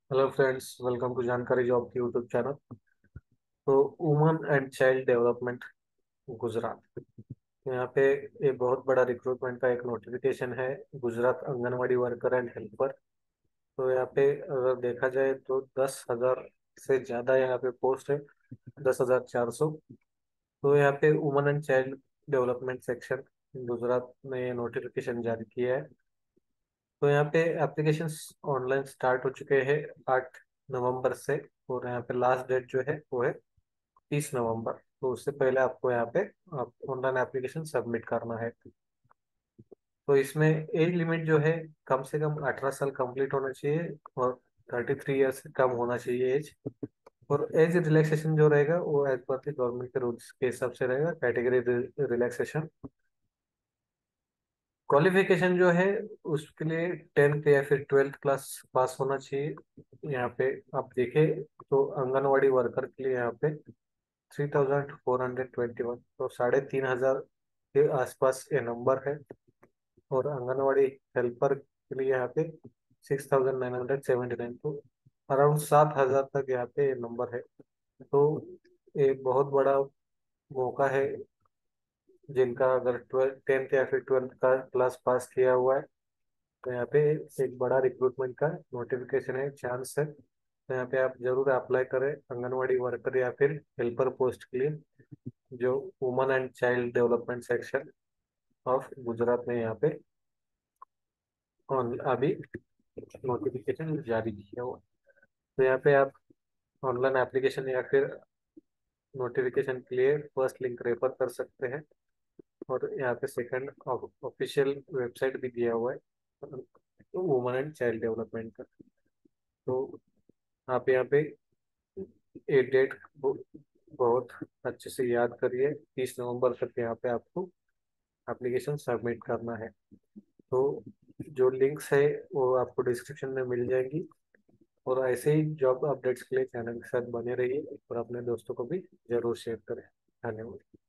Hello friends, welcome to Jankari job की YouTube channel. तो women and child development Gujarat, तो यहाँ पे ये बहुत बड़ा रिक्रूटमेंट का एक नोटिफिकेशन है। Gujarat anganwadi worker and helper. तो यहाँ पे अगर देखा जाए तो 10,000 से ज़्यादा यहाँ पे पोस्ट है, 10,400। तो यहाँ पे women and child development section Gujarat ने ये नोटिफिकेशन जारी किया है। तो यहाँ पे एप्लीकेशंस ऑनलाइन स्टार्ट हो चुके हैं 8 नवंबर से। और यहाँ पे लास्ट डेट जो है वो है 30 नवंबर। तो उससे पहले आपको यहाँ पे आप ऑनलाइन एप्लीकेशन सबमिट करना है। तो इसमें एज लिमिट जो है, कम से कम 18 साल कंप्लीट होना चाहिए और 33 ईयर से कम होना चाहिए एज। और एज रिलैक्सेशन जो रहेगा वो एज पर द गवर्नमेंट के रूल्स के हिसाब से रहेगा, कैटेगरी रिलैक्सेशन। क्वालिफिकेशन जो है उसके लिए 10th या फिर 12th क्लास पास होना चाहिए। यहाँ पे आप देखें तो आंगनवाड़ी वर्कर के लिए यहाँ पे 3,421, तो 3,500 के आसपास ये नंबर है। और आंगनवाड़ी हेल्पर के लिए यहाँ पे 6,979, तो अराउंड 7,000 तक यहाँ पे ये नंबर है। तो ये बहुत बड़ा मौका है। जिनका अगर 10th या फिर 12th का क्लास पास किया हुआ है, तो यहाँ पे एक बड़ा रिक्रूटमेंट का नोटिफिकेशन है, चांस है। तो यहाँ पे आप जरूर अप्लाई करें आंगनवाड़ी वर्कर या फिर हेल्पर पोस्ट के लिए, जो women and child development section of Gujarat में यहाँ पे अभी नोटिफिकेशन जारी किया हुआ है। तो यहाँ पे आप ऑनलाइन एप्लीकेशन या फिर नोटिफिकेशन के लिए फर्स्ट लिंक रेफर कर सकते हैं। और यहाँ पे सेकंड ऑफिशियल वेबसाइट भी दिया हुआ है, तो वुमेन एंड चाइल्ड डेवलपमेंट का। तो आप यहाँ पे ये डेट बहुत अच्छे से याद करिए, 30 नवंबर तक यहाँ पे आपको एप्लीकेशन सबमिट करना है। तो जो लिंक्स है वो आपको डिस्क्रिप्शन में मिल जाएंगी। और ऐसे ही जॉब अपडेट्स के लिए चैनल के साथ बने रहिए और अपने दोस्तों को भी जरूर शेयर करें। धन्यवाद।